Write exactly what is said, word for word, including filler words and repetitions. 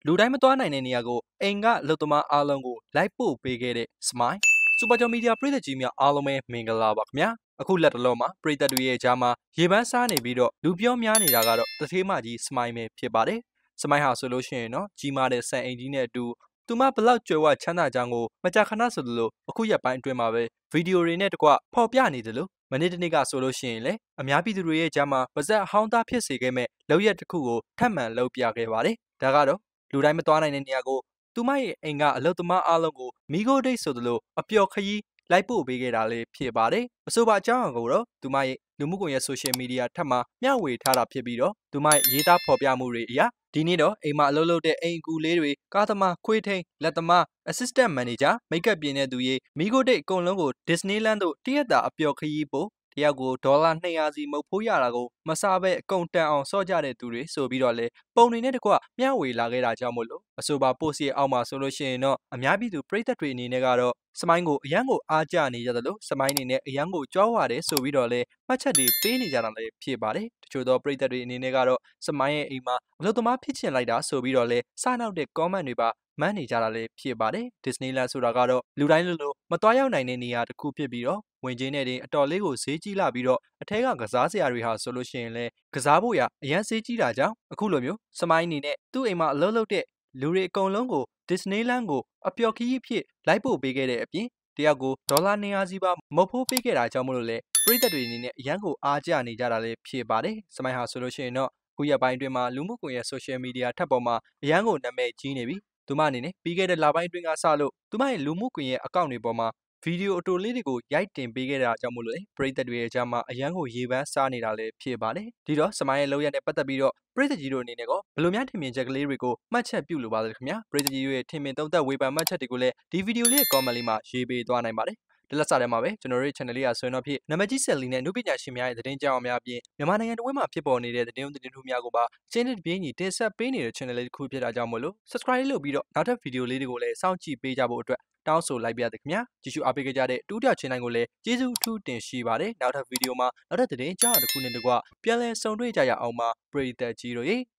လူတိုင်းမသွားနိုင်တဲ့နေရာကိုအိမ်ကအလုပ်သမားအားလုံးကိုလိုက်ပို့ပေးခဲ့တဲ့ Smile စူပါကျော်မီဒီယာပရိသတ်ကြီးများအားလုံးပဲမင်္ဂလာပါခင်ဗျာအခုလက်တလုံးမှာပရိသတ်တွေရဲ့ကြားမှာရေပန်းစားနေပြီးတော့လူပြောများနေတာကတော့တထေးမကြီး Smile ပဲဖြစ်ပါတယ် Smile ဟာဆိုလို့ရှိရင်တော့ကြီးမားတဲ့ဆန်အိမ်ကြီးနဲ့အတူသူမဘလောက်ကြွယ်ဝချမ်းသာကြောင်းကိုမကြာခဏဆိုသလိုအခုရက်ပိုင်းအတွင်းမှာပဲဗီဒီယိုတွေနဲ့တကွဖော်ပြနေတယ်လို့မနေ့တနေ့ကဆိုလို့ရှိရင်လေအများပြည်သူတွေရဲ့ကြားမှာပါဇက်အဟောင်းသားဖြစ်စေခဲ့မဲ့လောက်ရက်တစ်ခုကိုထပ်မံလုပ်ပြခဲ့ပါတယ်ဒါကတော့လူတိုင်းမသွားနိုင်တဲ့နေရာကိုသူမရဲ့အိမ်ကအလုပ်သမားအားလုံးကိုမိခိုးဒိတ်ဆိုသလိုအပျော်ခရီးလိုက်ပို့ပေးခဲ့တာလေးဖြစ်ပါတယ်အဆိုပါအကြောင်းအရာကိုတော့သူမရဲ့လူမှုကွန်ရက်ဆိုရှယ်မီဒီယာထက်မှမျှဝေထားတာဖြစ်ပြီးတော့သူမရဲ့ရေးသားဖော်ပြမှုတွေအရာဒီနေ့တော့အိမ်မှာအလုပ်လုပ်တဲ့အိမ်အကူလေးတွေကားသမားခွေးထိန်လက်သမား assistant manager မိတ်ကပ်ပြင်တဲ့သူတွေမိခိုးဒိတ်အကုန်လုံးကို Disneyland တို့တရက်တာအပျော်ခရီးပို့တယောက်ကိုဒေါ်လာနှစ်ရာစီမုတ်ဖိုးရတာကိုမစားဘဲအကုန်တန်အောင်စော့ကြတဲ့သူတွေဆိုပြီးတော့လေပုံတွေနဲ့တကွမျှဝေလာခဲ့တာကြောင့်မို့လို့အဆိုပါ post ရဲ့အောက်မှာဆိုလို့ရှိရင်တော့အများပြည်သူပရိသတ်တွေအနေနဲ့ကတော့စမိုင်းကိုအရန်ကိုအားကျနေကြတယ်လို့စမိုင်းအနေနဲ့အရန်ကိုကြွားဝါတယ်ဆိုပြီးတော့လေမှတ်ချက်တွေပေးနေကြတာလည်းဖြစ်ပါတယ်တချို့သောပရိသတ်တွေအနေနဲ့ကတော့စမိုင်းရဲ့အိမ်မှာအလုပ်သမားဖြစ်ချင်လိုက်တာဆိုပြီးတော့လေစနောက်တဲ့ comment တွေပါမှန်းနေကြတာလည်းဖြစ်ပါတယ်။ Disneyland ဆိုတာကတော့လူတိုင်းလိုလိုမသွားရောက်နိုင်တဲ့နေရာတစ်ခုဖြစ်ပြီးတော့ဝင်ချင်းနဲ့တင်အတော်လေးကိုဈေးကြီးလာပြီးတော့အထက်ကကစားစရာတွေဟာဆိုလို့ရှိရင်လည်းကစားဖို့ရအရန်ဈေးကြီးတာကြောင့်အခုလိုမျိုးစမိုင်းအနေနဲ့သူ့အိမ်မှာအလုပ်လုပ်တဲ့လူတွေအကုန်လုံးကို Disneyland ကိုအပျော်ခရီးဖြစ်လိုက်ပို့ပေးခဲ့တဲ့အပြင်တယောက်ကိုဒေါ်လာနှစ်ရာစီပါမုတ်ဖိုးပေးခဲ့တာကြောင့်မလို့လေပရိသတ်တွေအနေနဲ့အရန်ကိုအားကျနေကြတာလည်းဖြစ်ပါတယ်။စမိုင်းဟာဆိုလို့ရှိရင်တော့ခုရက်ပိုင်းအတွင်းမှာလူမှုကွန်ရက်ဆိုရှယ်မီဒီယာထပ်ပေါ်မှာအရန်ကိုနာမည်ကြီးနေပြီသူမအနေနဲ့ပြီးခဲ့တဲ့လပိုင်းအတွင်းကစလို့သူမရဲ့လူမှုကွန်ရက်အကောင့်တွေပေါ်မှာဗီဒီယိုအတိုလေးတွေကိုရိုက်တင်ပေးခဲ့တာကြောင့်မို့လို့ပရိသတ်တွေရဲ့ကြားမှာအရန်ကိုရေပန်းစားနေတာလည်းဖြစ်ပါတယ်ဒီတော့စမိုင်းရဲ့လောက်ရတဲ့ပတ်သက်ပြီးတော့ပရိသတ်ကြီးတို့အနေနဲ့ကဘယ်လိုများထင်မြင်ချက်ကလေးတွေကိုမှတ်ချက်ပြုလိုပါသလဲခင်ဗျာပရိသတ်ကြီးတို့ရဲ့ထင်မြင်သုံးသပ်ဝေဖန်မှတ်ချက်တွေကိုလည်းဒီဗီဒီယိုလေးရဲ့ comment လေးမှာရေးပေးသွားနိုင်ပါတယ်ဒီလက်စာထဲမှာပဲကျွန်တော်တို့ရဲ့ channel လေးကဆိုရင်တော့ဖြစ်နံပါတ်ကြီးဆက်လီနဲ့အမှုပညာရှင်များရဲ့သတင်းကြောင်းအများအပြည့်မြန်မာနိုင်ငံတော်မှာဖြစ်ပေါ်နေတဲ့သတင်းသတင်းထူးများကိုပါကျင်းတဲ့ပြင်းကြီးတင်ဆက်ပေးနေတဲ့ channel လေးတစ်ခုဖြစ်တာကြောင့်မို့လို့ subscribe လုပ်ပြီးတော့နောက်ထပ်ဗီဒီယိုလေးတွေကိုလည်းစောင့်ကြည့်ပေးကြဖို့အတွက်တောင်းဆိုလိုက်ပါရစေခင်ဗျာကြည့်ရှုအားပေးကြတဲ့တူးတောင် channel ကိုလည်းကျေးဇူးအထူးတင်ရှိပါတယ်နောက်ထပ်ဗီဒီယိုမှာနောက်ထပ်သတင်းကြောင်းတစ်ခုနဲ့တကွပြန်လည်ဆုံတွေ့ကြရအောင်ပါပရိသတ်ကြီးတို့ရေ